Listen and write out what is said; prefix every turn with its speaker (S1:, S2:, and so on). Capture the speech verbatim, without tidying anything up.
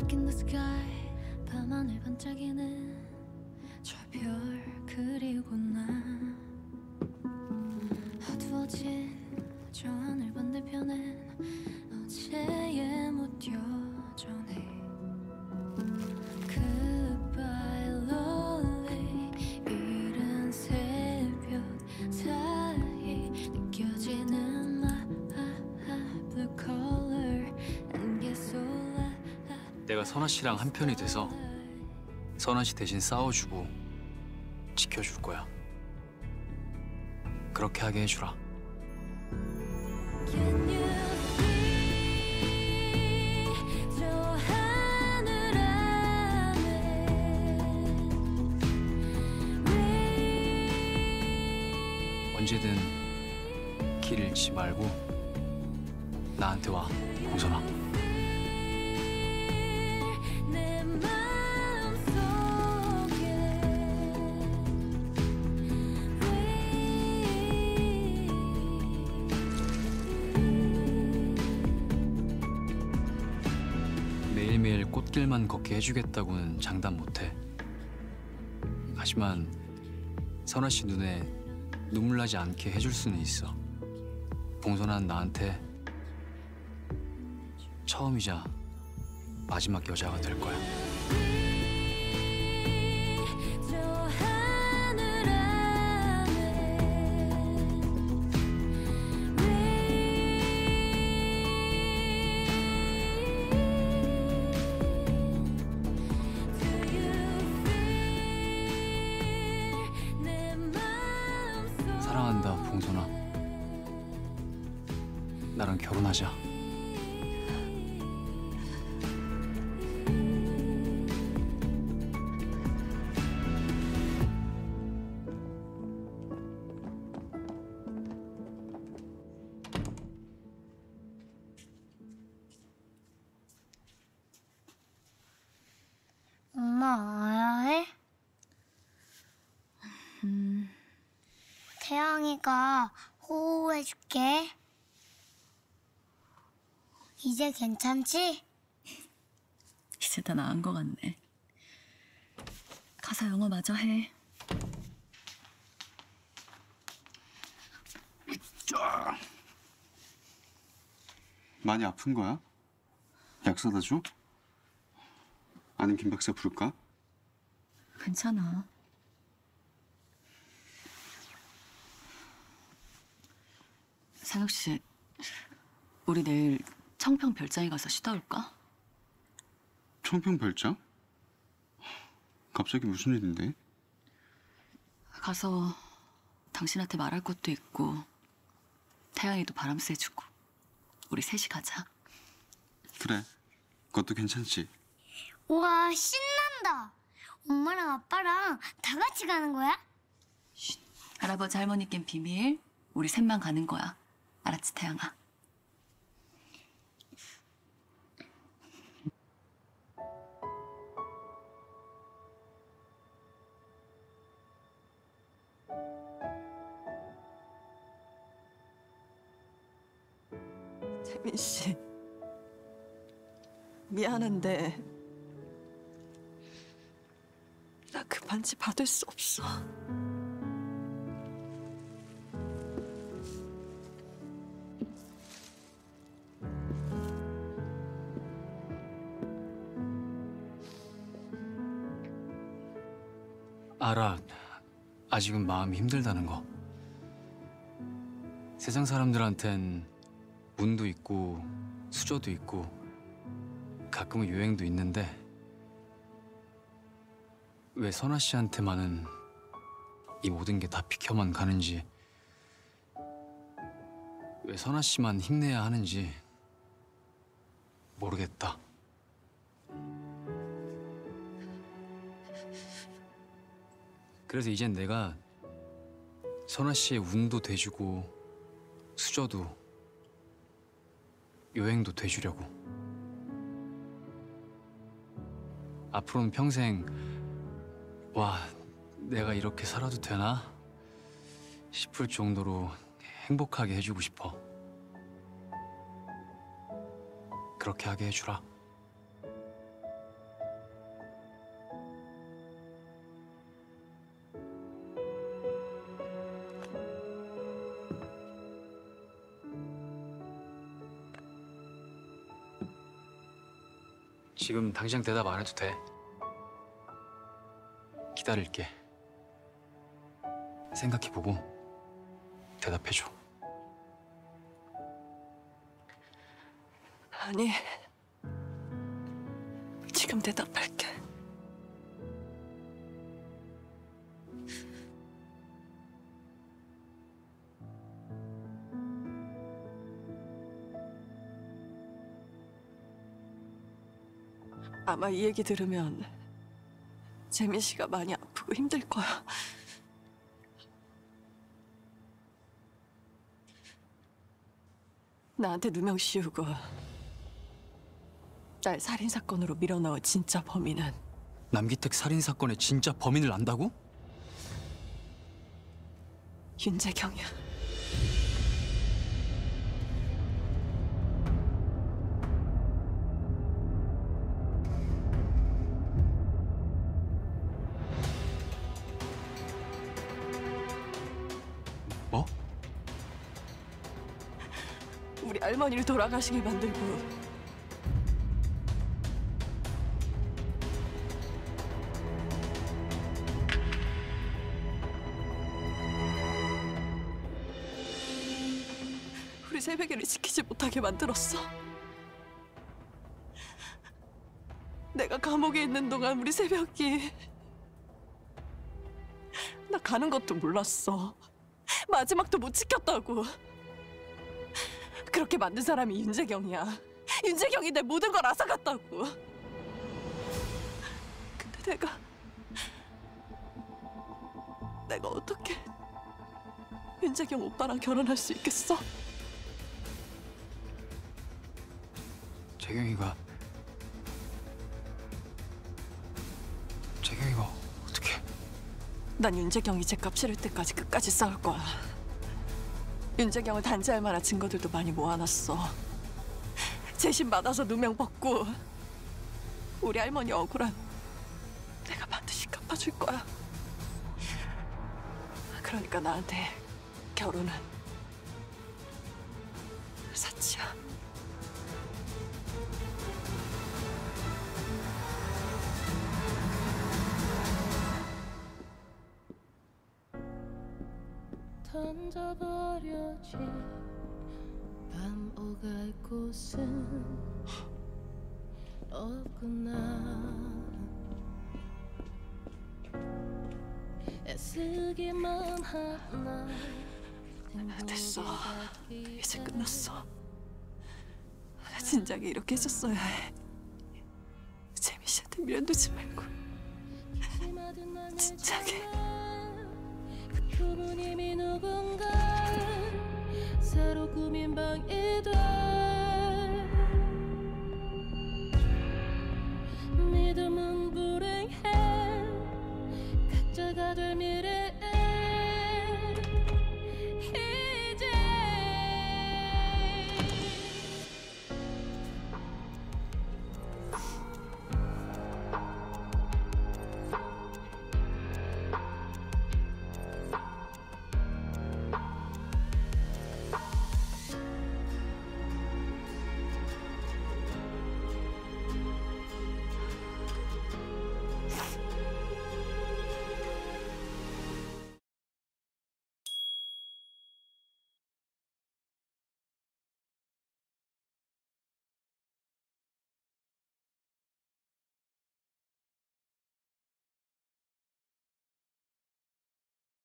S1: Look in the sky 밤하늘 반짝이는 저 별 그리고 나 어두워진 저 하늘 반대편엔 어제의 못 여전해 Goodbye lonely 이른 새벽 사이 느껴지는 my blue color 안개 쏟아
S2: 내가 선아 씨랑 한 편이 돼서 선아 씨 대신 싸워주고 지켜줄 거야. 그렇게 하게 해주라.
S1: Can you see 저 하늘 안에
S2: 언제든 길 잃지 말고 나한테 와, 봉선아.
S1: 내 마음속에
S2: 매일매일 꽃길만 걷게 해주겠다고는 장담 못해. 하지만 선아 씨 눈에 눈물 나지 않게 해줄 수는 있어. 봉선아는 나한테 처음이자 마지막 여자가 될 거야.
S1: 저 하늘 안에 Do you feel 내 마음속
S2: 사랑한다, 봉선아. 나랑 결혼하자.
S3: 엄마 와야 해? 음. 태양이가 호호해줄게. 이제 괜찮지?
S4: 이제 다 나은 것 같네. 가서 영어 마저 해.
S5: 많이 아픈 거야? 약 사다 줘? 아니면 김 박사 부를까?
S4: 괜찮아. 상혁 씨, 우리 내일 청평 별장에 가서 쉬다 올까?
S5: 청평 별장? 갑자기 무슨 일인데?
S4: 가서 당신한테 말할 것도 있고 태양이도 바람 쐬주고 우리 셋이 가자.
S5: 그래, 그것도 괜찮지.
S3: 우와, 신난다. 엄마랑 아빠랑 다 같이 가는 거야?
S4: 할아버지 할머니께는 비밀. 우리 셋만 가는 거야. 알았지, 태양아?
S6: 태민 씨, 미안한데 나 그 반지 받을 수 없어.
S2: 알아. 아직은 마음이 힘들다는 거. 세상 사람들한텐 운도 있고 수저도 있고 가끔은 유행도 있는데 왜 선아 씨한테만은 이 모든 게 다 비켜만 가는지, 왜 선아 씨만 힘내야 하는지 모르겠다. 그래서 이젠 내가 선아 씨의 운도 돼주고 수저도 여행도 돼주려고. 앞으로는 평생 와, 내가 이렇게 살아도 되나 싶을 정도로 행복하게 해주고 싶어. 그렇게 하게 해주라. 지금 당장 대답 안 해도 돼. 기다릴게. 생각해보고 대답해줘.
S6: 아니, 지금 대답할게. 아마 이 얘기 들으면 재민 씨가 많이 아프고 힘들 거야. 나한테 누명 씌우고 날 살인 사건으로 밀어넣은 진짜 범인은
S2: 남기택 살인 사건의 진짜 범인을 안다고?
S6: 윤재경이야.
S2: 뭐?
S6: 우리 할머니를 돌아가시게 만들고 우리 새벽이를 지키지 못하게 만들었어. 내가 감옥에 있는 동안 우리 새벽이 나 가는 것도 몰랐어. 마지막도 못 지켰다고. 그렇게 만든 사람이 윤재경이야. 윤재경이 내 모든 걸 앗아갔다고. 근데 내가 내가 어떻게 윤재경 오빠랑 결혼할 수 있겠어?
S2: 재경이가 재경이가 어떻게?
S6: 난 윤재경이 죗값 치를 때까지 끝까지 싸울 거야. 윤재경을 단죄할 만한 증거들도 많이 모아놨어. 재심 받아서 누명 벗고 우리 할머니 억울한 내가 반드시 갚아줄 거야. 그러니까 나한테 결혼은 사치야.
S1: 던져버려진 밤 오갈 곳은 없구나. 애쓰기만 하나.
S6: 됐어. 이제 끝났어. 진작에 이렇게 했었어야 해. 재민 씨한테 미련두지 말고. 진작에.
S1: 부모님이 누군가 새로 꾸민 방이 돼.